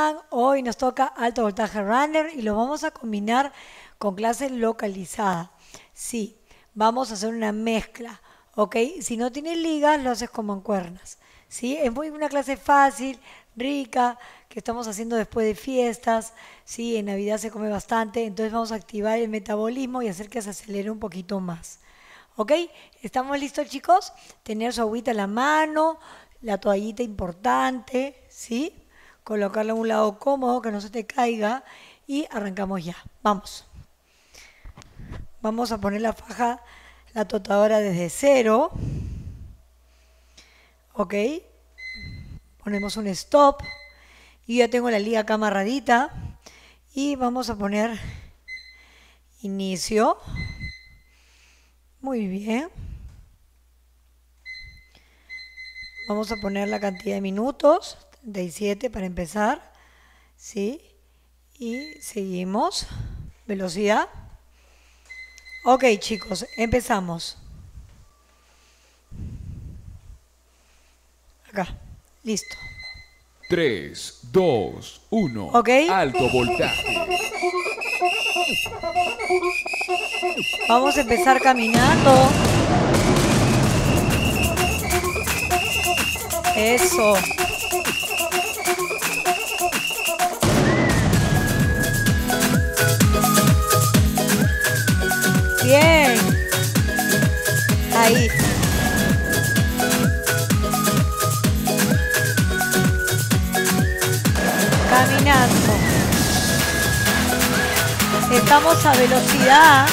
Hoy nos toca alto voltaje runner y lo vamos a combinar con clase localizada. Sí, vamos a hacer una mezcla, ¿ok? Si no tienes ligas, lo haces con mancuernas, ¿sí? Es una clase fácil, rica, que estamos haciendo después de fiestas, ¿sí? En Navidad se come bastante, entonces vamos a activar el metabolismo y hacer que se acelere un poquito más. ¿Ok? ¿Estamos listos, chicos? Tener su agüita en la mano, la toallita importante, ¿sí? Colocarla en un lado cómodo, que no se te caiga y arrancamos ya. Vamos. Vamos a poner la faja, la totadora desde cero. ¿Ok? Ponemos un stop. Y ya tengo la liga acá amarradita. Y vamos a poner inicio. Muy bien. Vamos a poner la cantidad de minutos, 37 para empezar, ¿sí? Y seguimos. Velocidad. Ok, chicos, empezamos. Acá, listo. 3, 2, 1. Ok. Alto voltaje. Vamos a empezar caminando. Eso. Bien. Ahí. Caminando. Estamos a velocidad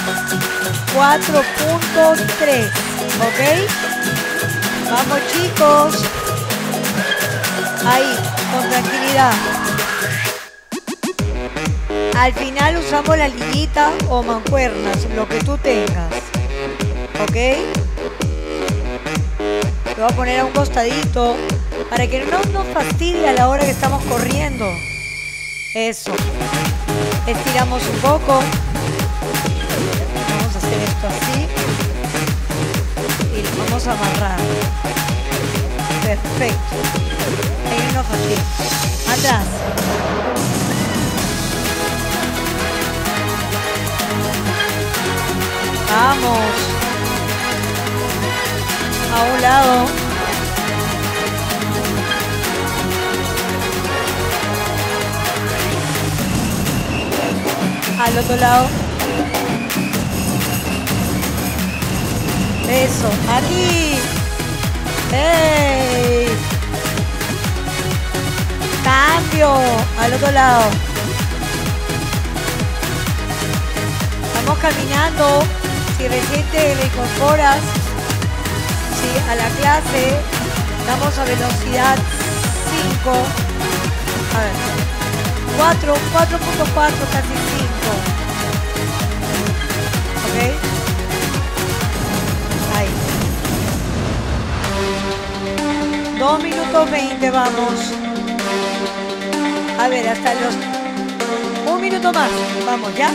4.3. ¿Ok? Vamos, chicos. Ahí, con tranquilidad. Al final usamos la liguita o mancuernas, lo que tú tengas. ¿Ok? Lo voy a poner a un costadito para que no nos fastidie a la hora que estamos corriendo. Eso. Estiramos un poco. Vamos a hacer esto así. Y lo vamos a amarrar. Perfecto. Ahí no fastidie. Atrás. Vamos. A un lado. Al otro lado. Eso. Aquí. ¡Hey! Cambio. Al otro lado. Estamos caminando. Si recién te reincorporas, ¿sí? A la clase, estamos a velocidad 5, a ver, 4.4, casi 5. ¿Ok? Ahí. 2 minutos 20, vamos. A ver, hasta los... 1 minuto más, vamos, ¿ya?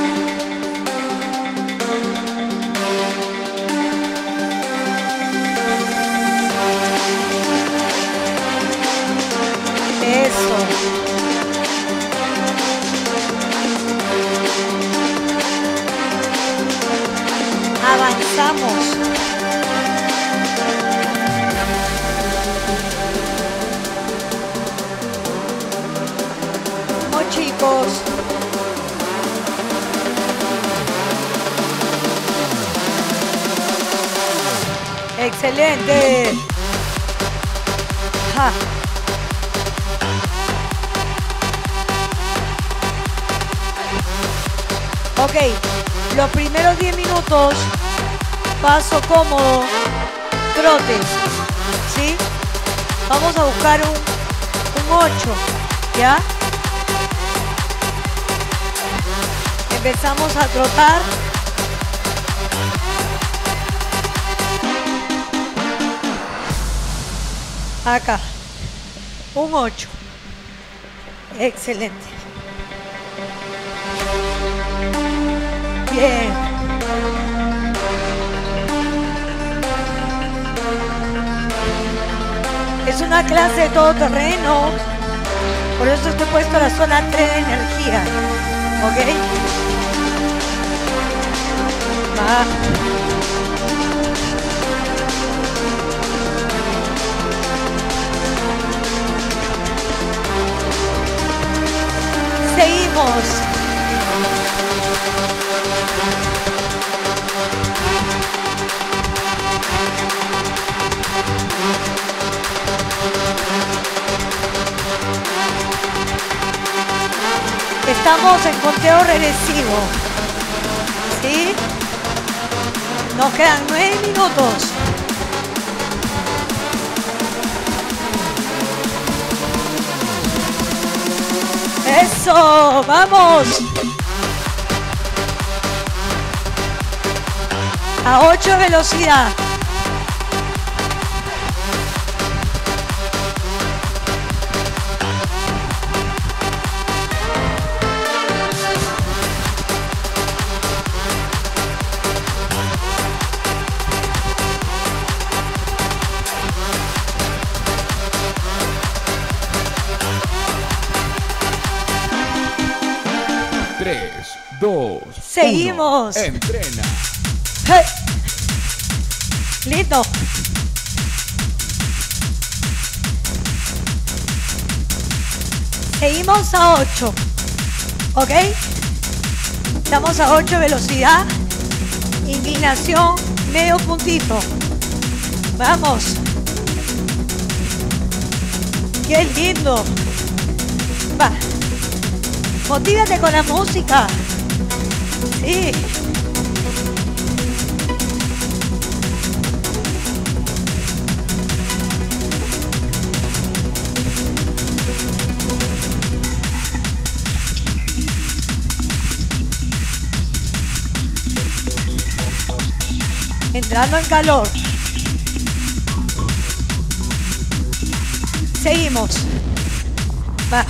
Eso. Avanzamos. Vamos, chicos. Excelente. Ja. Ok, los primeros 10 minutos, paso cómodo, trote, ¿sí? Vamos a buscar un 8, ¿ya? Empezamos a trotar. Acá, un 8. Excelente. Bien. Es una clase de todoterreno. Por eso estoy puesto a la zona 3 de energía. ¿Ok? Va. Seguimos. Estamos en conteo regresivo. ¿Sí? Nos quedan 9 minutos. ¡Eso! ¡Vamos! A 8 velocidad. Tres, dos, Seguimos. uno. Entrena. ¡Hey! Listo. Seguimos a 8. ¿Ok? Estamos a 8 velocidad. Inclinación, medio puntito. Vamos. ¡Qué lindo! Va. Motívate con la música. Sí. Entrando en calor. Seguimos. Va.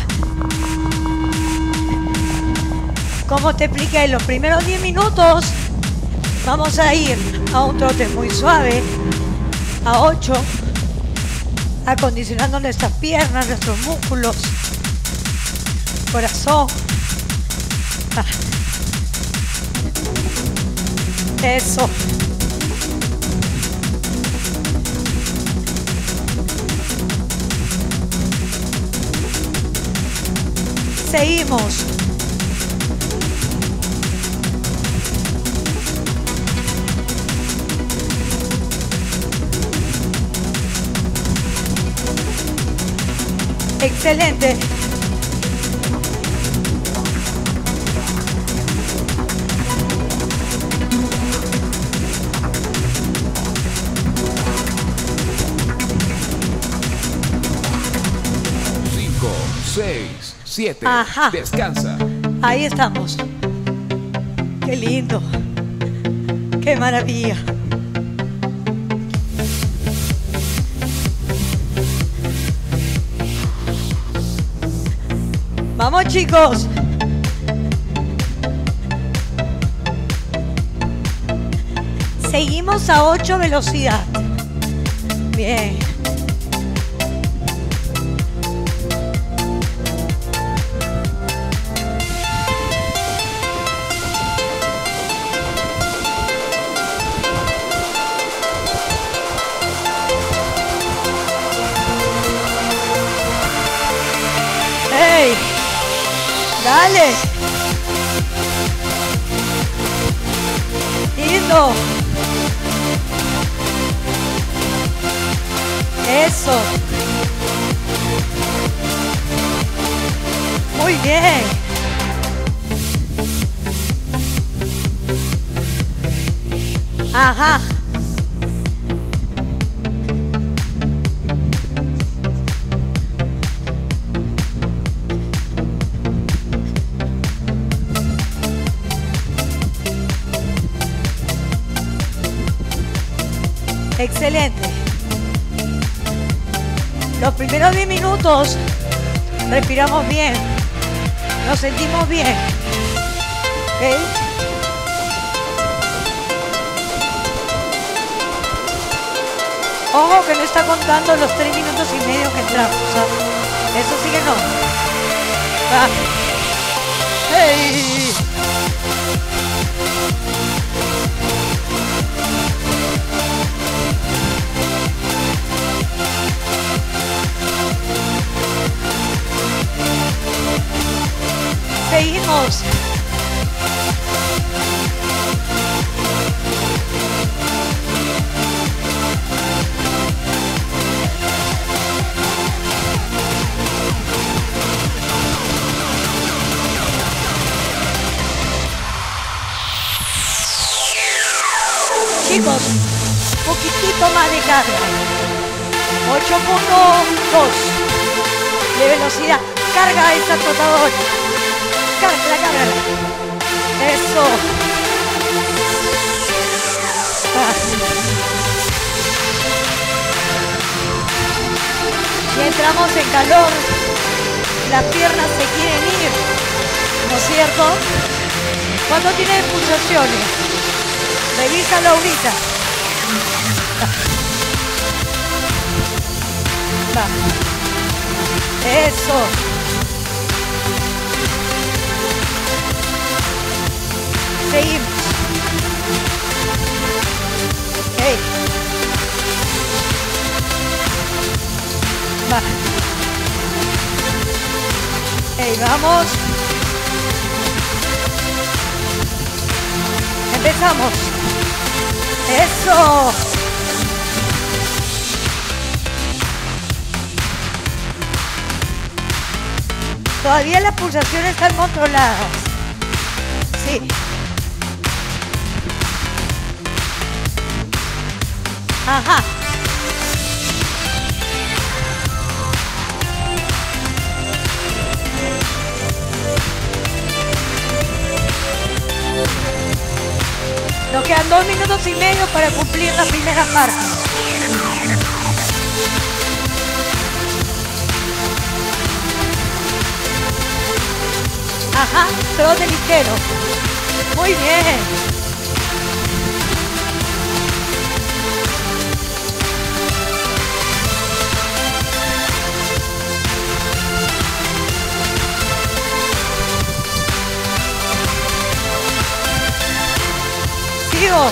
Como te expliqué, en los primeros 10 minutos vamos a ir a un trote muy suave, a 8, acondicionando nuestras piernas, nuestros músculos, corazón. Ah. Eso. Seguimos. Excelente. Cinco, seis, siete. Ajá. Descansa. Ahí estamos. Qué lindo. Qué maravilla. Vamos, chicos. Seguimos a 8 velocidad. Bien. ¡Hey! ¡Dale! ¡Lindo! ¡Eso! ¡Muy bien! ¡Ajá! Excelente. Los primeros 10 minutos respiramos bien, nos sentimos bien. ¿Ok? Ojo que no está contando los 3 minutos y medio que entramos. ¿Ah? Eso sí que no. Va. ¡Hey! Seguimos. Chicos, poquitito más de carga. 8.2 de velocidad. Carga esa trotadora. Cárgala, cárgala. Eso. Ah. Y entramos en calor. Las piernas se quieren ir, ¿no es cierto? ¿Cuándo tiene pulsaciones? Revísalo ahorita. Va. Eso. Seguimos. Hey. Va. Hey, vamos. Empezamos. Eso. Todavía las pulsaciones están controladas. Sí. Ajá. Nos quedan 2 minutos y medio para cumplir la primera parte. Ajá, trote ligero. Muy bien. Sigo.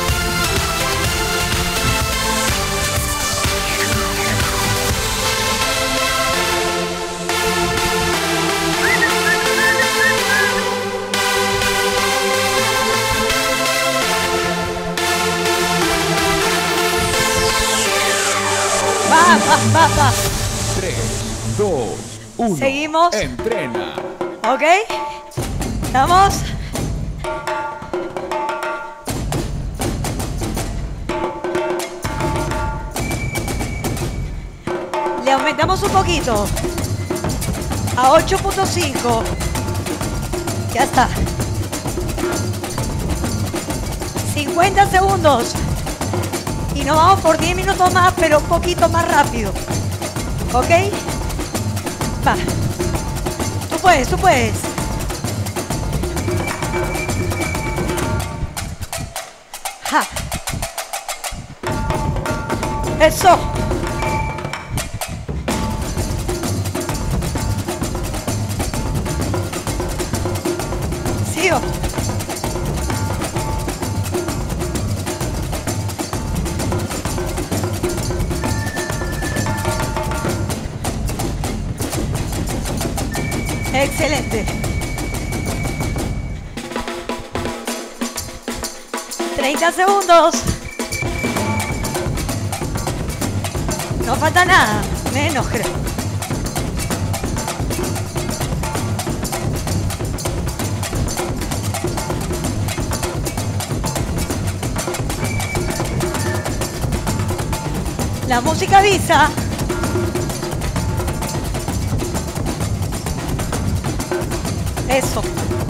Va. 3, 2, 1. Seguimos. Entrena. ¿Ok? ¿Estamos? Le aumentamos un poquito. A 8.5. Ya está. 50 segundos. Y nos vamos por 10 minutos más, pero un poquito más rápido. ¿Ok? Va. Tú puedes, tú puedes. Ja. Eso. Sigo. Excelente. 30 segundos. No falta nada. Menos, creo. La música avisa. Eso.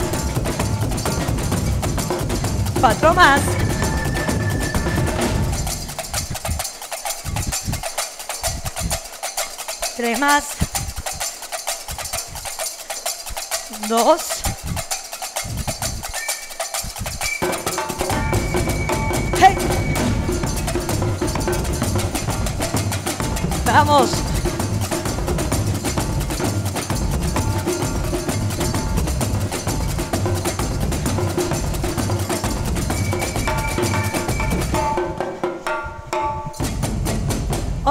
4 más. Tres más. 2. Hey. Vamos.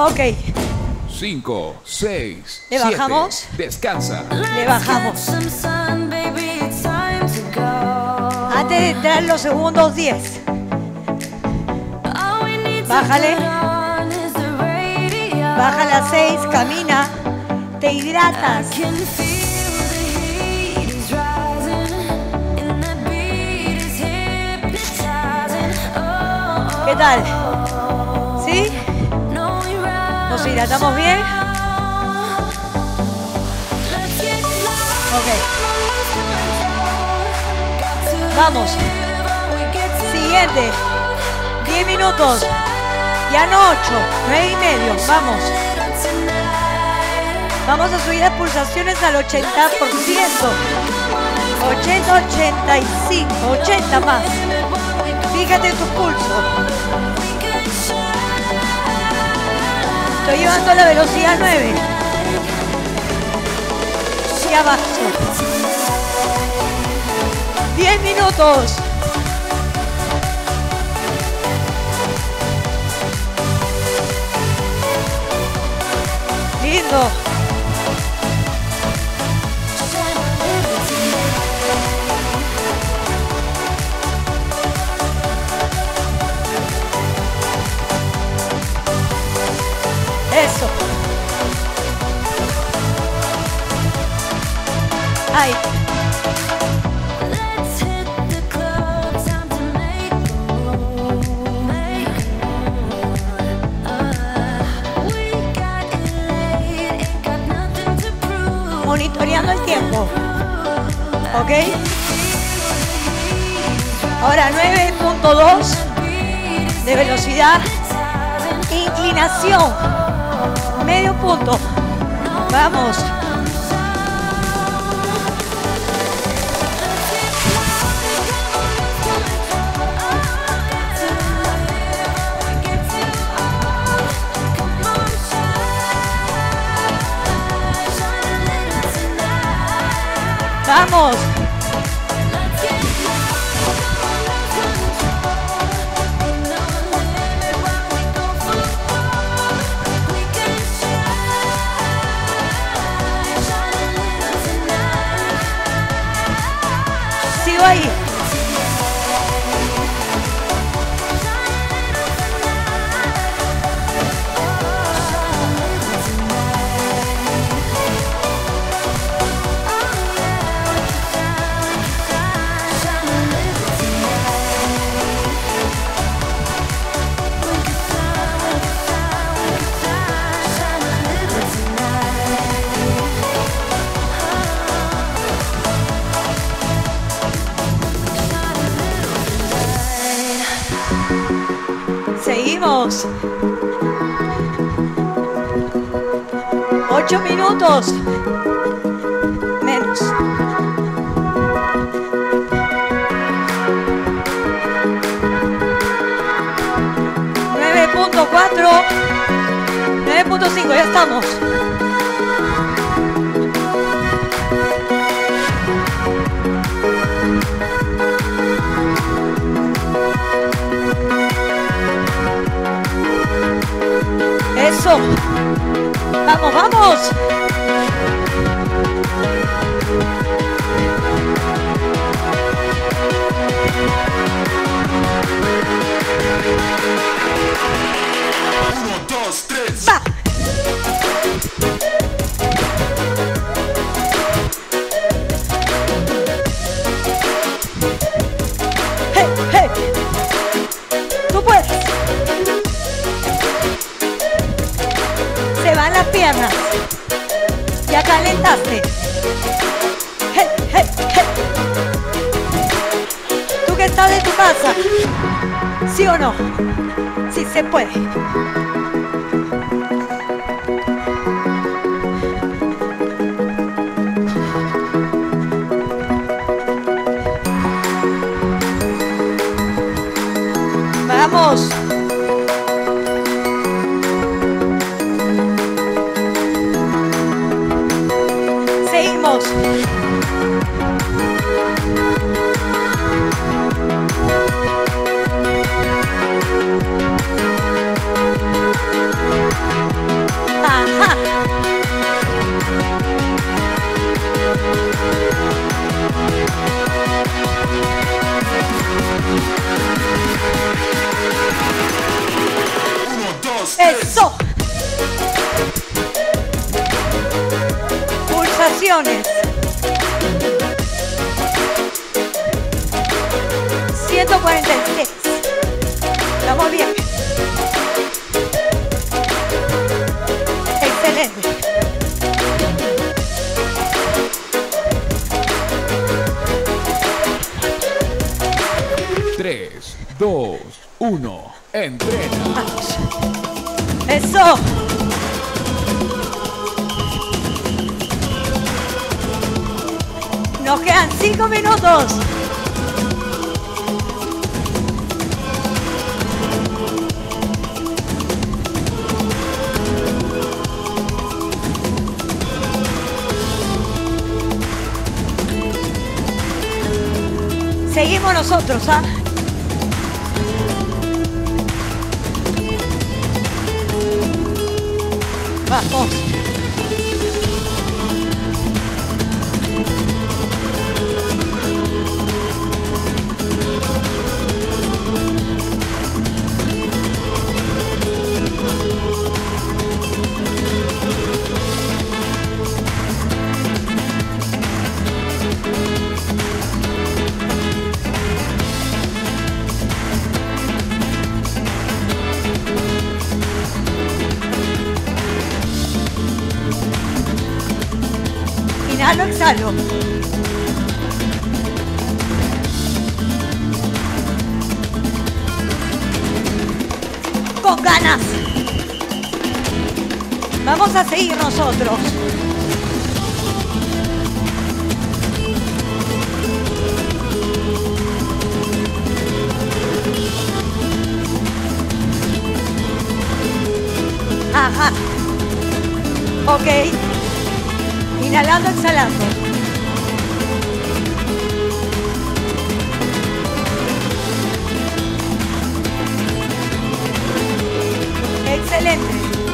Ok, 5, 6, ¿Le 7. bajamos? Descansa. le bajamos. Antes de entrar en los segundos 10. Bájale. Bájale a 6, camina. Te hidratas. ¿Qué tal? ¿Sí? ¿Nos hidratamos bien? Ok. Vamos. Siguiente. 10 minutos. Ya no 8. 9 y medio. Vamos. Vamos a subir las pulsaciones al 80%. 80, 85. 80 más. Fíjate en tu pulso. Estoy llevando la velocidad 9. Y abajo. 10 minutos. Lindo. Eso. Ahí. Monitoreando el tiempo. ¿Ok? Ahora 9.2 de velocidad. Inclinación. Medio punto. Vamos. Vamos. Sigo ahí. Seguimos. 8 minutos. Menos. .4, 9.5, ya estamos. Eso. Vamos, vamos. Va. Hey, hey. Tú puedes. Se van las piernas. Ya calentaste. Hey, hey, hey. Tú que estás de tu casa. ¿Sí o no? Sí se puede. Vamos. Seguimos. 2, 1. Entrena. Vamos. Eso. Nos quedan 5 minutos. Seguimos nosotros, ¿ah? Vamos. Inhalo, exhalo. Con ganas. Vamos a seguir nosotros. Ajá. Ok. Inhalando, exhalando. Excelente.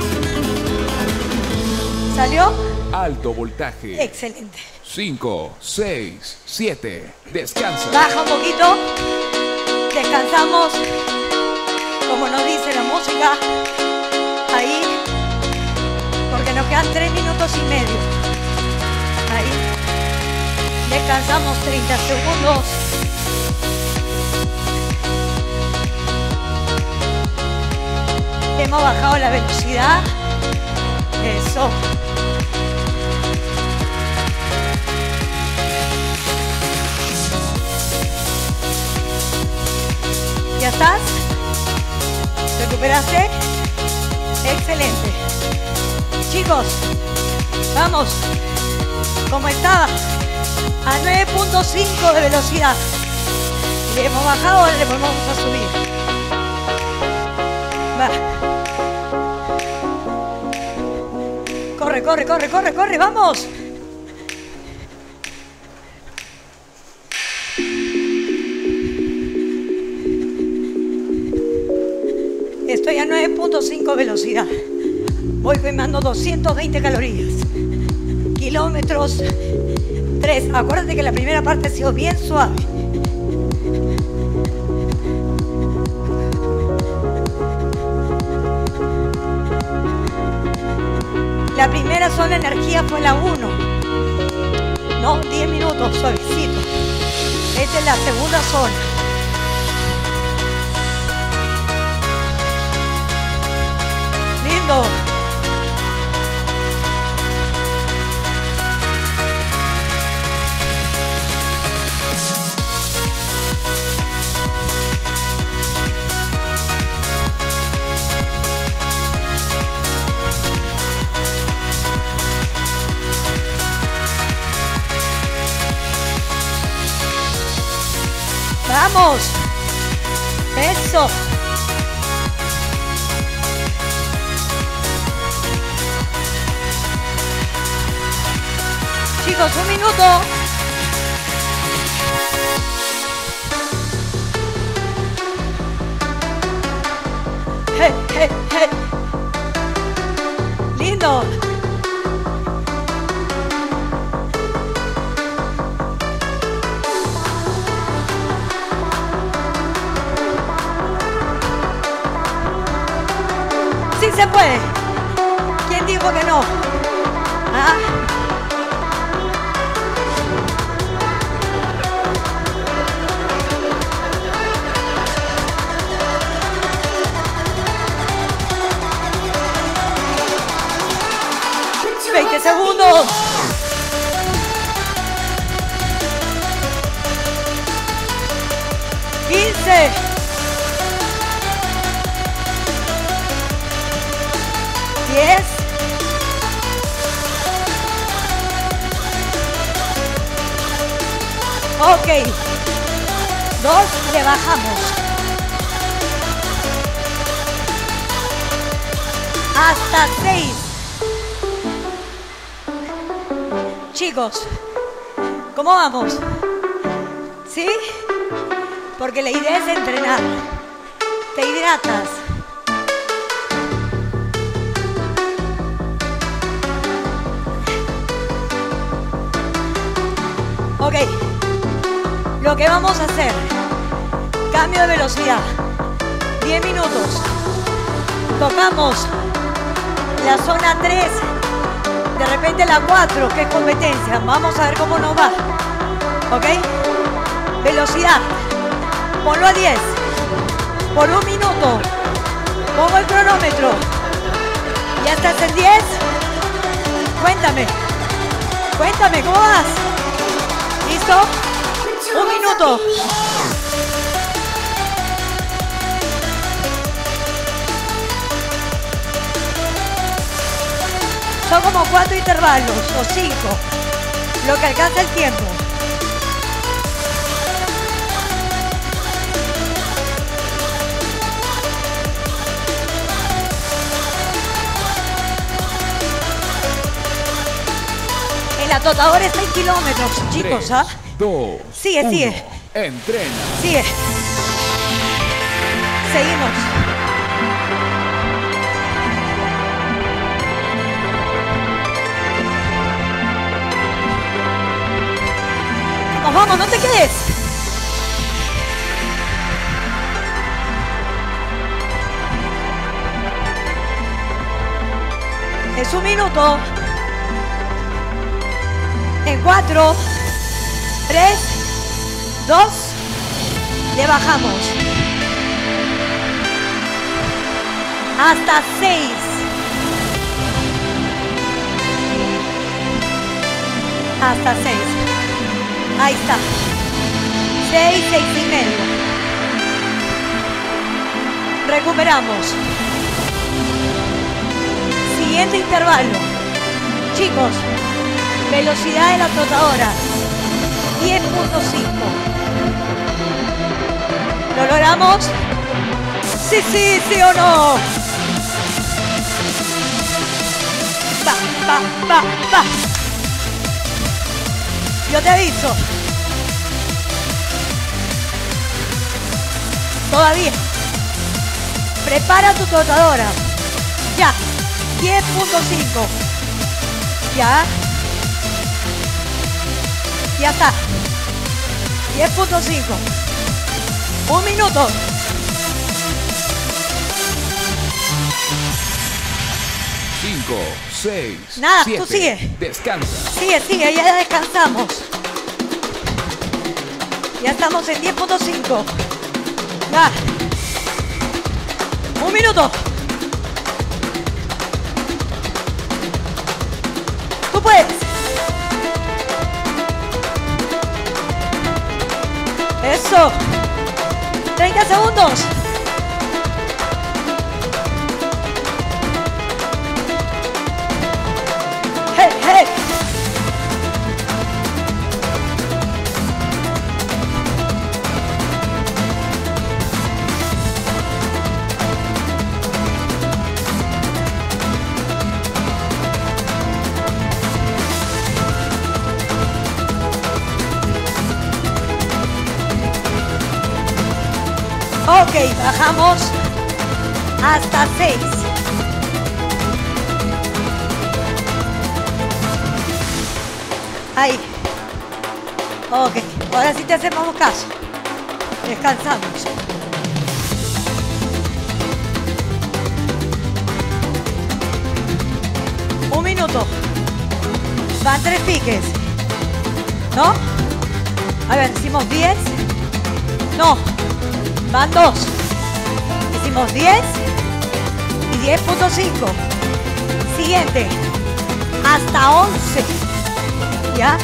¿Salió? Alto voltaje. Excelente. 5, 6, 7. Descansa. Baja un poquito. Descansamos. Como nos dice la música. Ahí. Porque nos quedan 3 minutos y medio. Ahí. Descansamos 30 segundos. Hemos bajado la velocidad. Eso. ¿Ya estás? ¿Recuperaste? Excelente. Chicos, vamos. Como estaba, a 9.5 de velocidad. Le hemos bajado, ahora le vamos a subir. Va. Corre, corre, corre, corre, corre, vamos. Estoy a 9.5 velocidad. Voy quemando 220 calorías. Kilómetros 3. Acuérdate que la primera parte ha sido bien suave. La primera zona de energía fue la 1. No, 10 minutos, suavecito. Esta es la segunda zona. Lindo. ¡Vamos! ¡Eso! Chicos, un minuto. ¡Hey, hey, hey! ¡Lindo! ¡Sí se puede! ¿Quién dijo que no? ¿Ah? ¡20 segundos! ¡15! Ok. 2, le bajamos. Hasta 6. Chicos, ¿cómo vamos? ¿Sí? Porque la idea es entrenar. Te hidratas. Ok. Lo que vamos a hacer, cambio de velocidad. 10 minutos. Tocamos la zona 3, de repente la 4, que es competencia. Vamos a ver cómo nos va. ¿Ok? Velocidad. Ponlo a 10. Por 1 minuto. Pongo el cronómetro. ¿Ya estás en 10? Cuéntame. Cuéntame, ¿cómo vas? ¿Listo? 1 minuto. Son como 4 intervalos o 5, lo que alcanza el tiempo. En la Totadora está en kilómetros, chicos, 3, ¿ah? 2, Sigue, 1. sigue. Entrena. Sigue. Seguimos. Vamos, no te quedes. Es 1 minuto. En 4, 3, 2, le bajamos. Hasta 6. Hasta 6. Ahí está. 6, 6 y medio. Recuperamos. Siguiente intervalo. Chicos, velocidad de la trotadora. 10.5. ¿Lo logramos? Sí, sí, sí o no. Va, va, va, va. Yo te aviso. Todavía. Prepara tu trotadora. Ya. 10.5. Ya. Ya está. 10.5. 1 minuto. Cinco, 6, Nada, 7. tú sigue. Descansa. Sigue, sigue, ya descansamos. Ya estamos en 10.5. Va. 1 minuto. Tú puedes. Eso. 30 segundos. Hey, hey. Ok, bajamos hasta 6. Ahí. Ok, ahora sí te hacemos caso. Descansamos. Un minuto. Van 3 piques. ¿No? A ver, hicimos 10. No. Van 2. Hicimos 10 y 10.5. Siguiente. Hasta 11. ¿Ya?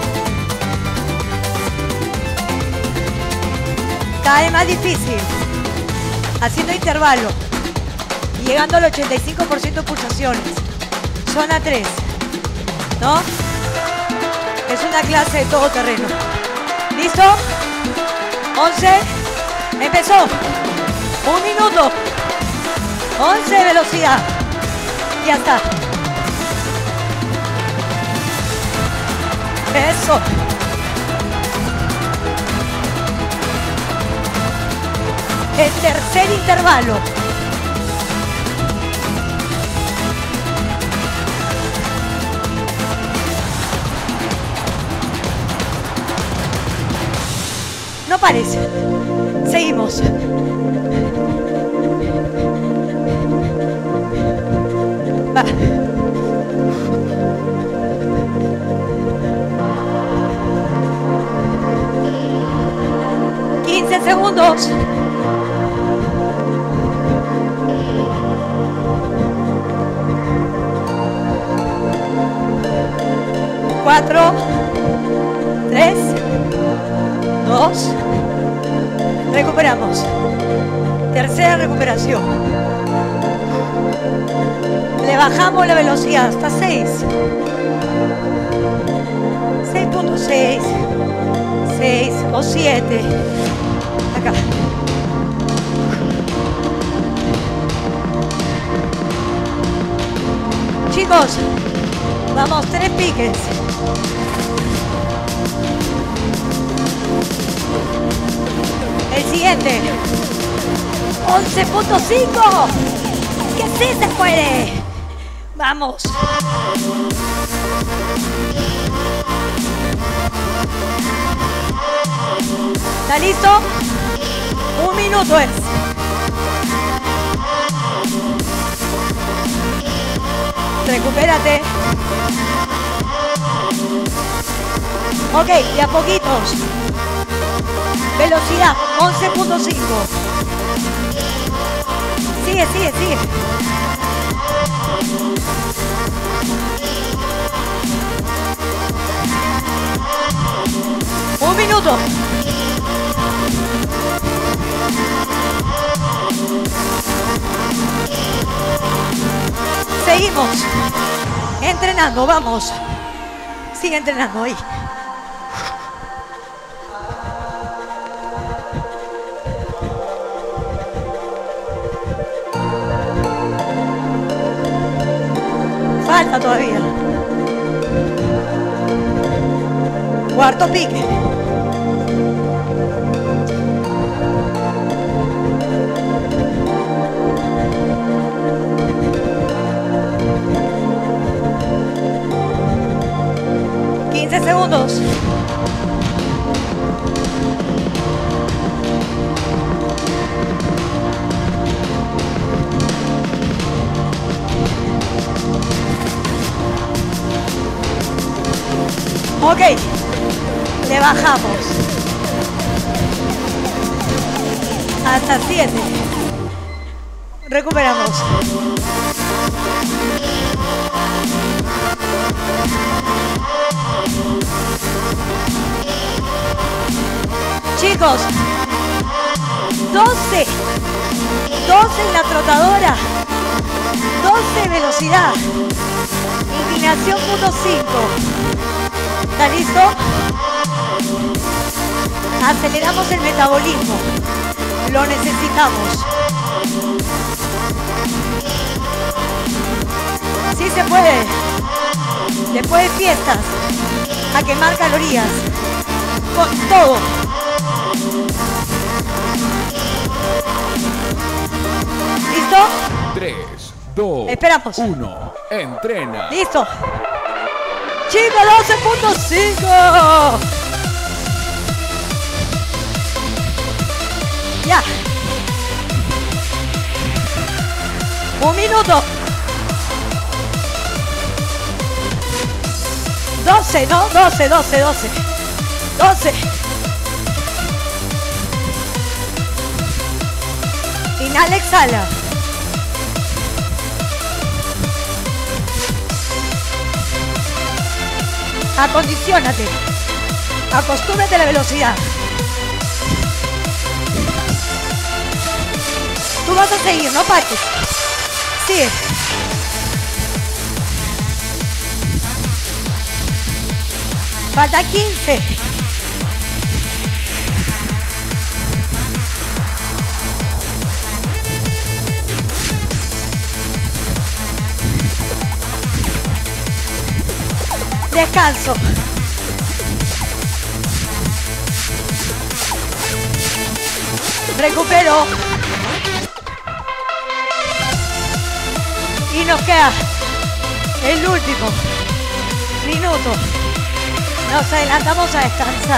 Cada vez más difícil. Haciendo intervalo. Llegando al 85% de pulsaciones. Zona 3. ¿No? Es una clase de todo terreno. ¿Listo? 11. Empezó. 1 minuto. 11 de velocidad. Ya está. Eso. El tercer intervalo. No parece. Seguimos. Va. 15 segundos. Cuatro, 3, 2. Recuperamos. Tercera recuperación. Le bajamos la velocidad hasta 6. 6.6. 6 o 7. Acá. Chicos, vamos, 3 piques. El siguiente. 11.5. Que sí se puede. Vamos. ¿Está listo? 1 minuto es. Recupérate. Ok, de a poquitos. Velocidad, 11.5. Sigue, sigue, sigue. Un minuto. Seguimos. Entrenando, vamos. Sigue entrenando ahí. Falta todavía. Cuarto pique. Segundos. Ok, le bajamos hasta 7. Recuperamos. Chicos, 12 en la trotadora, 12 velocidad, inclinación 1.5. ¿Está listo? Aceleramos el metabolismo, lo necesitamos. Sí se puede, después de fiestas, a quemar calorías, con todo. ¿Listo? 3, 2, Esperamos. 1. Entrena. Listo. Chicos, 12.5. Ya. 1 minuto. 12, ¿no? 12. 12. Inhala, exhala. Acondiciónate. Acostúmbrate a la velocidad. Tú vas a seguir, no pares. Sigue. Falta 15. Descanso. Recupero. Y nos queda el último minuto. Nos adelantamos a descansar.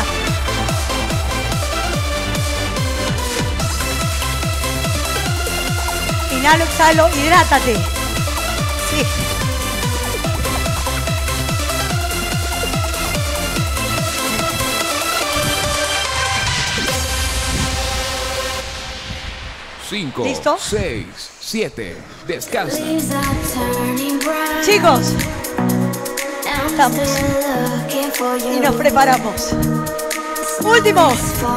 Inhalo, exhalo, hidrátate. Sí. Cinco, ¿listo? 6, 7. Descansa. Chicos, estamos. Y nos preparamos. Último.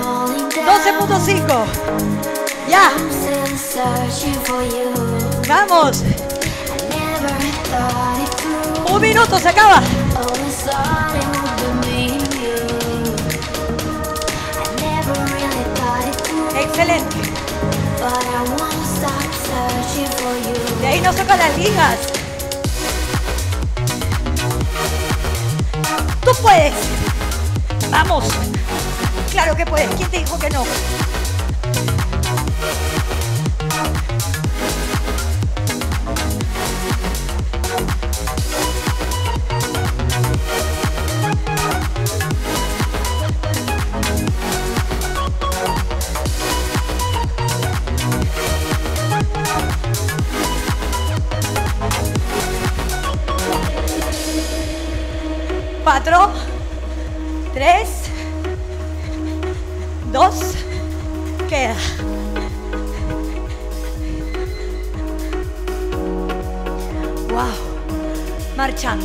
12.5. Ya. Vamos. Un minuto, se acaba. Excelente. De ahí nos tocan las ligas. Tú puedes. Vamos. Claro que puedes. ¿Quién te dijo que no? Cuatro, 3, 2, queda. Wow, marchando.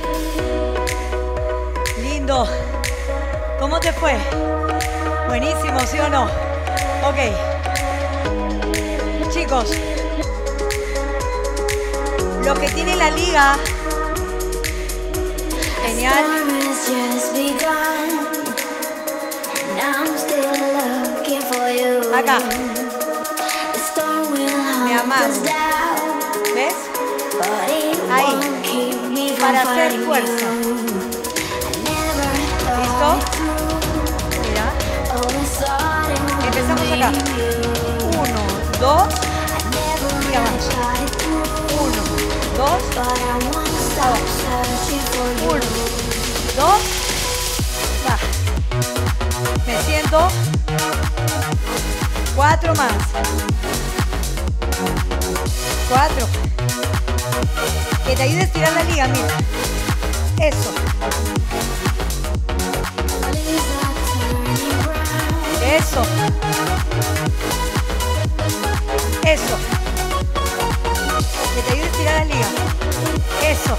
Lindo. ¿Cómo te fue? Buenísimo, ¿sí o no? Ok. Chicos, lo que tiene la liga, genial. Acá. Me amarro. ¿Ves? Ahí. Para hacer fuerza. ¿Listo? Mira. Empezamos acá. 1, 2. Y abajo. 1, 2. Abajo. 1, 2. Va. Me siento. 4 más. 4. Que te ayude a estirar la liga, mira. Eso. Eso. Eso. Que te ayude a estirar la liga. Eso.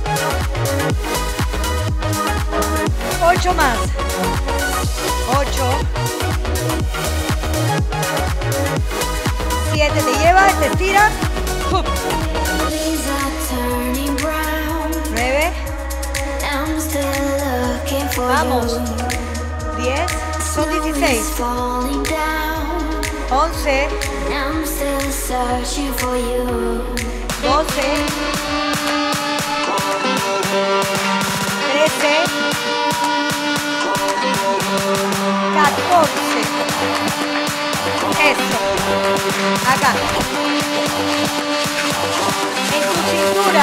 8 más. 8. 7. Te lleva, te estira. ¡Pum! 9. Vamos. 10. Son 16. 11. 12. 13. 14. Eso. Acá. En tu cintura.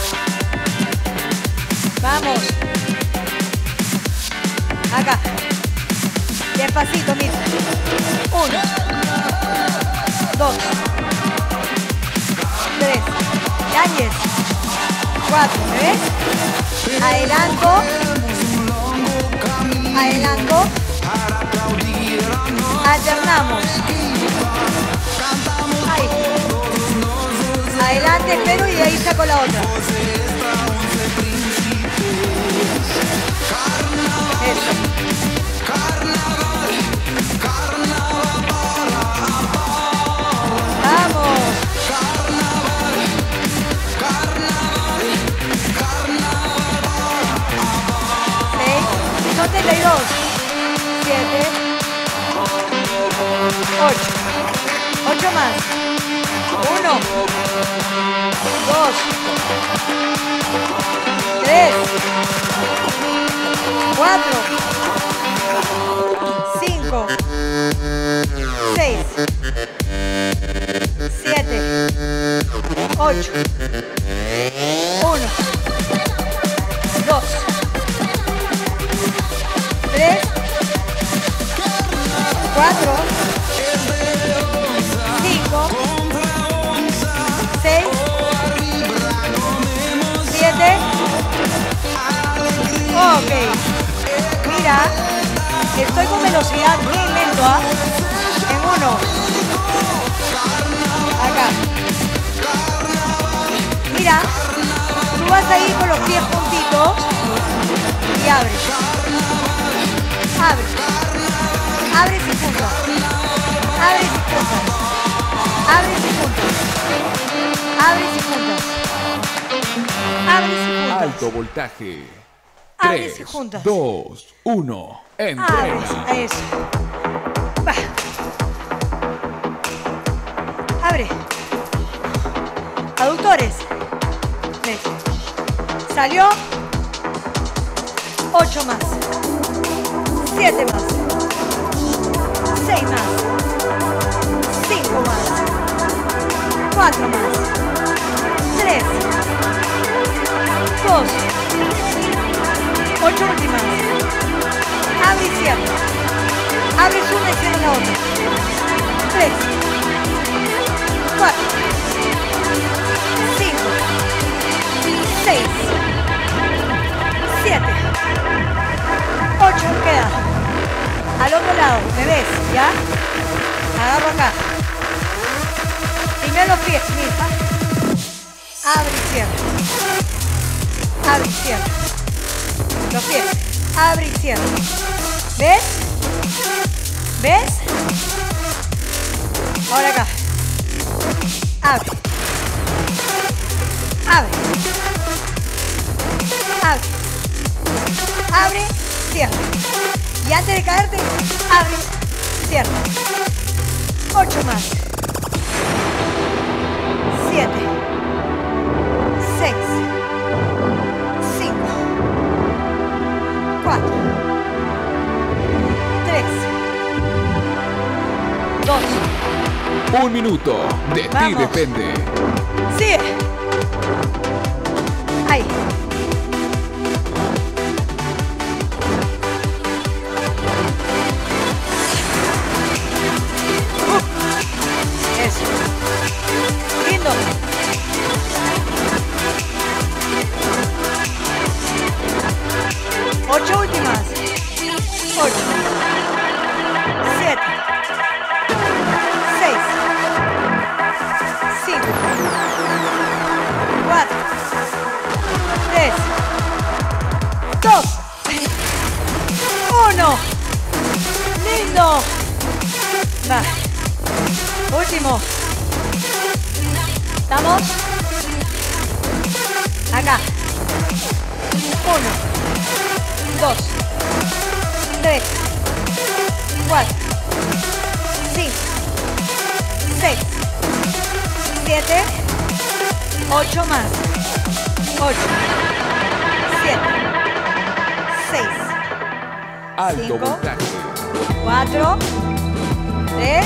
Vamos. Acá. Despacito, mira. 1, 2, 3. Ya 10. 4. ¿Me ves? Adelanto. Adelanto. Alternamos. Ahí. Adelante, espero y de ahí saco la otra. Eso. Vamos. 6. Son 32. 7. 8. 8 más. 1, 2, 3, 3, 4, 5, 6, 7, 8, 1, 2, 3, 4, 5, 6, 7. Ok. Mira, estoy con velocidad muy lento, ¿ah? En 1. Acá. Mira, tú vas a ir con los pies juntitos y abres. Abres. Abres y puntas. Abres y puntas. Abres y puntas. Abres y puntas. Abres y puntas. Alto voltaje. Abres y 3, juntas. 2, 1. Abres. Entrena. Eso. Va. Abre. Aductores. Ves. Salió. 8 más. 7 más. 6 más. 5 más. 4 más. 3. 2. 8 últimas. Abre y cierra. Abres una y cierras la otra. 3. 4. 5. 6. 7. 8. Queda. Al otro lado. ¿Me ves? ¿Ya? Agarro acá. Primero los pies, mira. Abre y cierra. Abre y cierra. Los pies. Abre y cierra. ¿Ves? ¿Ves? Ahora acá. Abre. Abre. Abre. Abre. Cierra. Y antes de caerte, abre. Cierra. 8 más. 7. 6. 5. 4. 3. 2. 1 minuto. De ti Vamos. depende. Sigue. Ahí. Eso. Lindo. Ocho últimas. 8. 7. 6. 5. 4. 3. 2. 1. Lindo. Va. Último. ¿Estamos? Acá. 1, 2, 3, 4, 5, 6, 7, 8 más. 8, 7, 6, Alto 5, voltaje. 4, 3,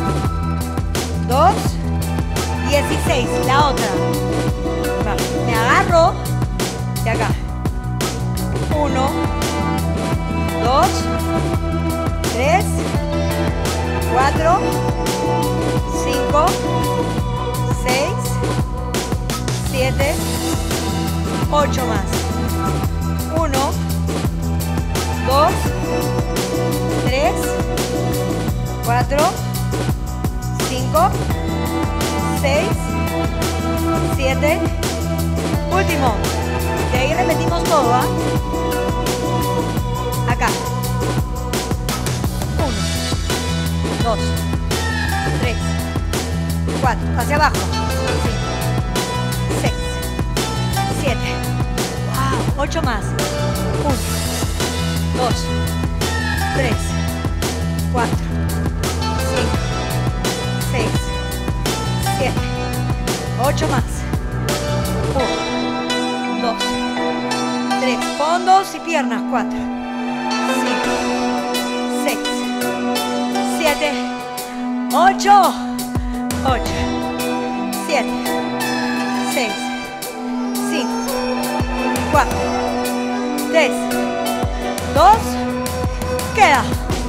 2, 16. La otra. Va, me agarro de acá. 1, 2, 3, 4, 5, 6, 7, 8 más. 1, 2, 3, 4, 5, 6, 7. Último. De ahí repetimos todo, ¿ah? Acá. 1, 2, 3, 4. Hacia abajo. 5, 6, 7. Wow. 8 más. 1, 2, 3, 4, 5, 6, 7. 8 más. 1, 2, fondos y piernas. 4, 5, 6, 7, 8, 8, 7, 6, 5, 4, 3, 2, queda.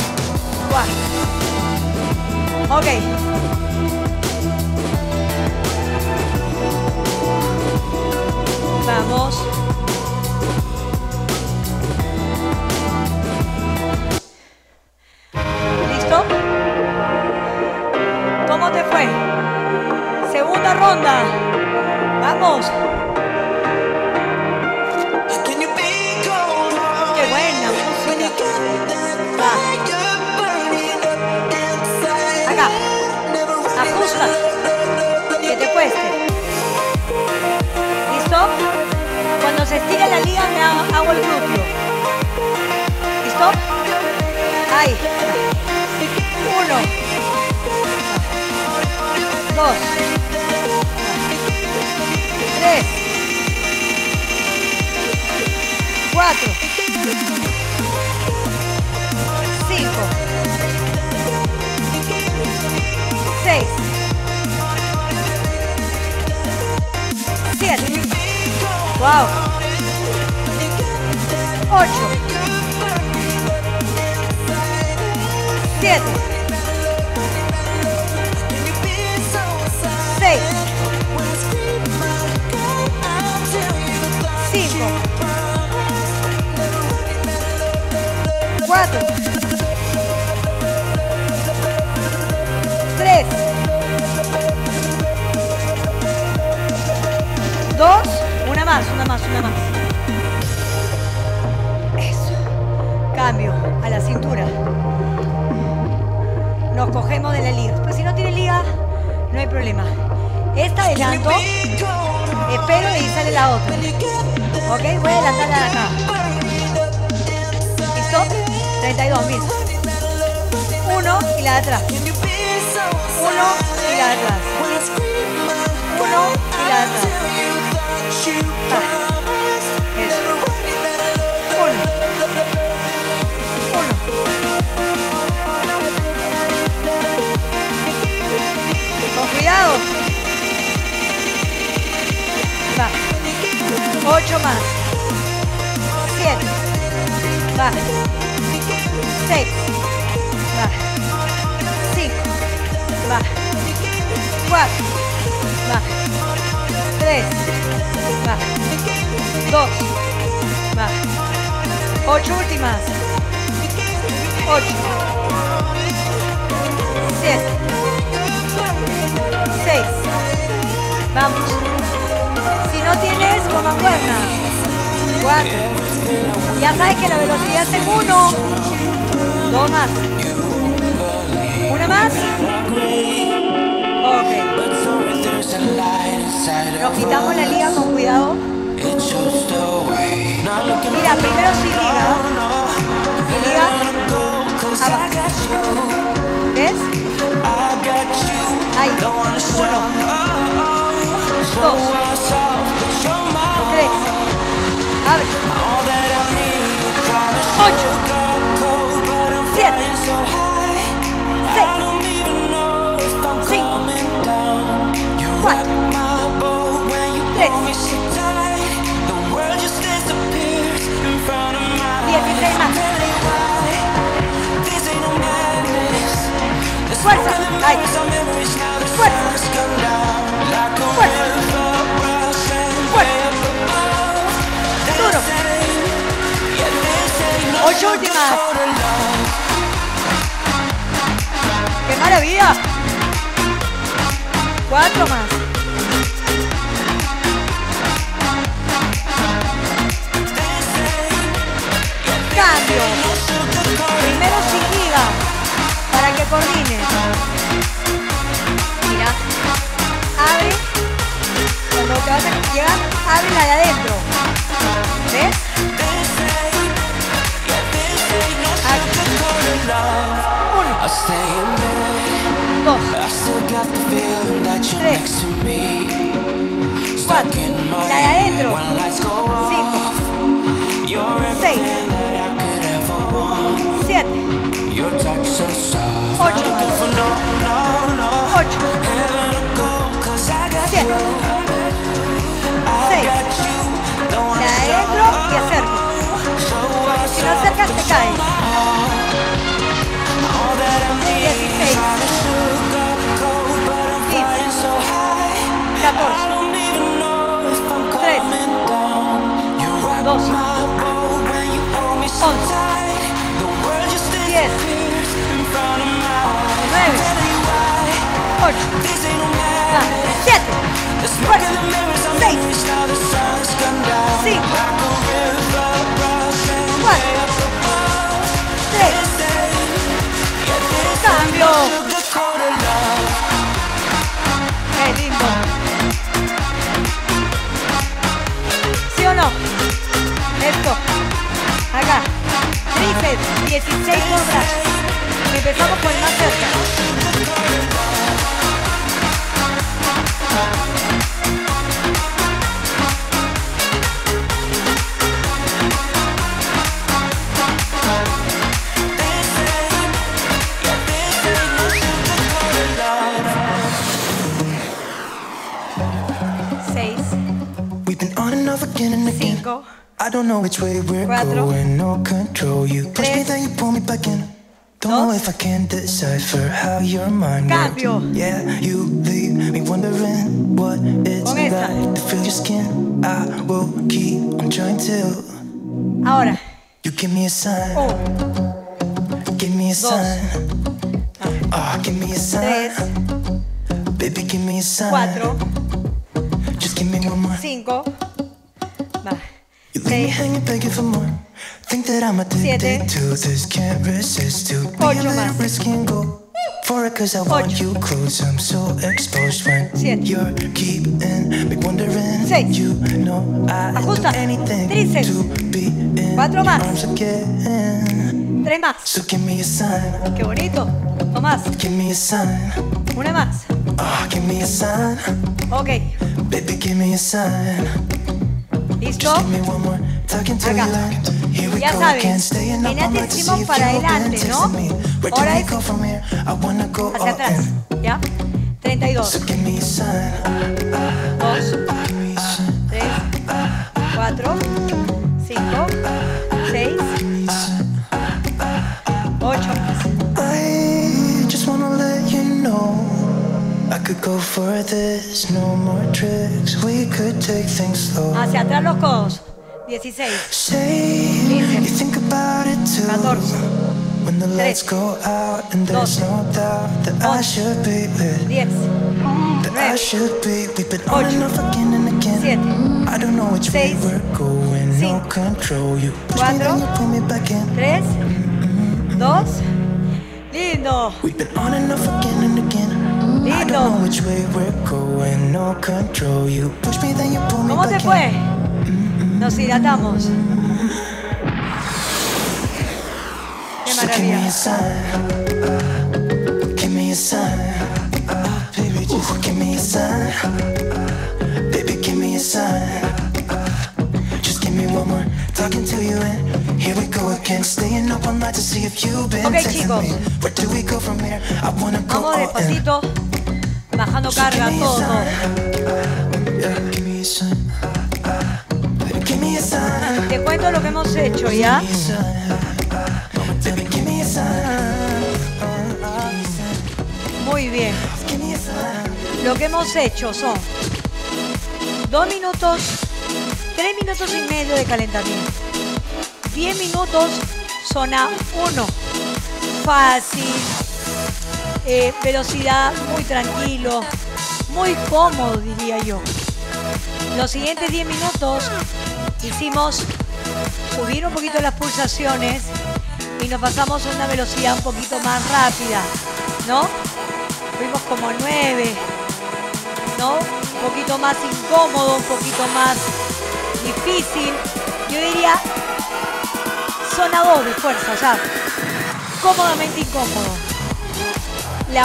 4. Ok. Vamos. ¿Listo? ¿Cómo te fue? Segunda ronda. Vamos. Qué buena música. Va. Acá. Ajusta. Que te cueste. ¿Listo? Cuando se estira la liga me hago el glúteo. ¿Listo? Ahí. 1, 2, 3, 4, 5, 6, 7. Wow. 8, 7, 6, 5, 4, 3, 2, una más. Eso. Cambio a la cintura. Nos cogemos de la liga. Pues si no tiene liga, no hay problema. Esta adelanto, espero y sale la otra. Ok, voy a adelantar la de acá. ¿Listo? 32, mira. 1 y la de atrás. 1 y la de atrás. 1 y la de atrás. Eso. 1. 1. Con cuidado. Va. 8 más. 7. Va. 6. Va. 5. Va. 4. Va. 3. Va. 2. Va. 8 últimas. 8. 7. 6. Vamos. Si no tienes, con mancuerna. 4. Ya sabes que la velocidad es en 1. 2 más. Una más. Ok. Nos quitamos la liga con cuidado. Mira, primero sin liga. Y liga abajo. ¿Ves? Ahí. 1, 2, 3. Abre. 8, 7, 6, 5, 4, 3, 16 más. Fuerza. Ahí. Fuerza. Fuerza. Fuerza. Duro. 8 últimas. ¡Qué maravilla! 4 más. Cambio. Primero sin liga, para que coordines. Mira. Abre. Cuando te vas a llegar, abre la de adentro. ¿Ves? Uno. 2. 3. 4. La de adentro. 5. 6, 7, 8, 8, 7, 6. Me adentro y acerco. Porque si no acercas te caes. 16, 15, 14, 13, 12, 11, 10, 9, 8, 7, 6, 5, 4, 3, cambio. Qué lindo. ¿Sí o no? Esto. Acá. Tríceps, 16 por brazo. Empezamos con el más cerca. Cinco, I don't know which way we're cuatro, going, no control. You push me, tres, then you pull me back in. Don't know if I can decipher how your mind cambio. works. Yeah, you leave me wondering what it's Con esta. like to feel your skin. I will keep on trying till Ahora. you give me a sign. Give me a sign. Oh, give me a sign. 3, Baby, give me a sign. 4, Just give me one more. 5, va. You leave me 6, hanging, begging for more. Think that I'm addicted to this, can't resist to be a Ocho little más. risky and go for it, cause I want Ocho. you close. I'm so exposed when Siete. you're keeping me wondering. Seis. You know I'd Ajusta. do anything Tríceps. to be in Cuatro your más. arms again. 3 más. So give me a sign, Qué bonito. O más. give me a sign. Una más. Oh, give me a sign, Ok. baby, give me a sign. ¿Listo? Just give me one more, talking to Acá. you like, here we Ya go saben, again, staying up en all este night to see hicimos if para you've been adelante, ¿no? texting me. Where do Ahora we es go from here? I wanna go hacia all atrás. in. ¿Ya? 32. So give me a sign, 2, give me a sign, 3, 4, 5, 6, 8 más. I just wanna let you know I could go for this, no more tricks. We could take things slow. Hacia atrás los codos. 16, Say you think about it too. 14, When the lights go out and there's no doubt that I should be with. 10, That I 9, should be. We've been on and off again and again. 7, I don't know which way 6, we're going. No 5, control. You push me, then you pull me back in. 3, 2. Lindo. We've been on and off again and again. I don't know Lindo. which way we're going. No control. You push me, then you pull me ¿Cómo te back fue? in. Nos hidratamos. Qué So give me a maravilla. sign. Give me a sign. Baby, just give me a sign. Baby, give me a sign. Just give me one more. Talking to you and here we go again. Staying up all night to see if you've been Ok, texting chicos. me. Where do we go from here? I wanna go Vamos all in. despacito. Bajando So give carga, me a todo, todo. sign. Yeah, give me a sign. Baby, give me a sign. Te cuento lo que hemos hecho, ¿ya? Give me a sign. Baby, give me a sign. Muy bien. Give me a sign. Lo que hemos hecho son 2 minutos, 3 minutos y medio de calentamiento. 10 minutos, zona 1. Fácil. Velocidad muy tranquilo. Muy cómodo, diría yo. Los siguientes 10 minutos hicimos subir un poquito las pulsaciones y nos pasamos a una velocidad un poquito más rápida, ¿no? Fuimos como 9, ¿no? Un poquito más incómodo, un poquito más difícil. Yo diría zona 2 de fuerza, ya. Cómodamente incómodo. La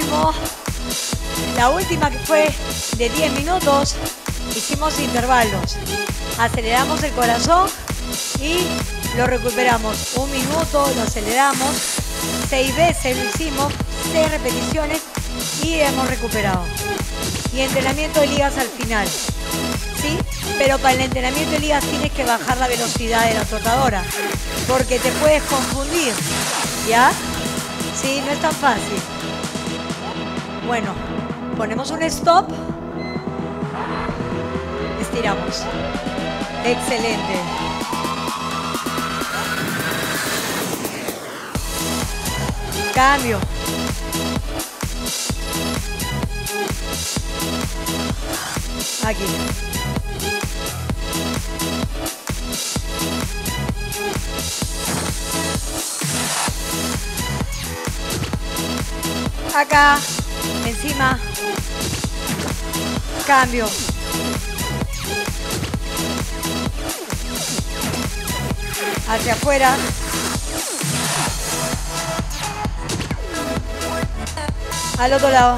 última que fue de 10 minutos, hicimos intervalos. Aceleramos el corazón y lo recuperamos. 1 minuto, lo aceleramos. 6 veces lo hicimos, 6 repeticiones y hemos recuperado. Y entrenamiento de ligas al final, ¿sí? Pero para el entrenamiento de ligas tienes que bajar la velocidad de la trotadora, porque te puedes confundir, ¿ya? Sí, no es tan fácil. Bueno, ponemos un stop. Estiramos. Excelente. Cambio. Aquí. Acá, encima. Cambio. Hacia afuera. Al otro lado.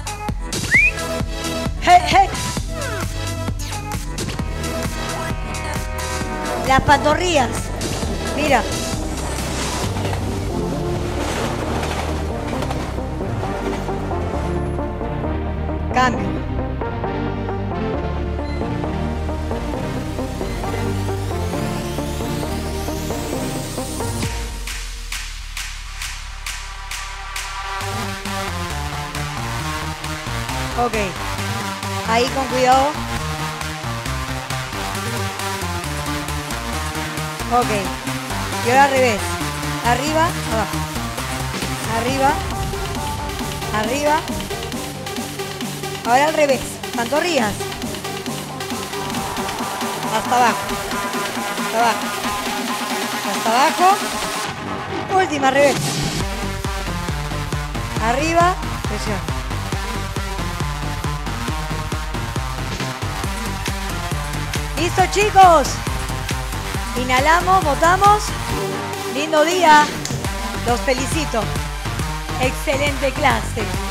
¡Hey, hey! Las pantorrillas. Mira. Cambio. Ok. Ahí con cuidado. Ok. Y ahora al revés. Arriba, abajo. Arriba. Arriba. Ahora al revés. Pantorrillas. Hasta abajo. Hasta abajo. Hasta abajo. Última, al revés. Arriba. Presión. ¿Listo, chicos? Inhalamos, botamos. Lindo día. Los felicito. Excelente clase.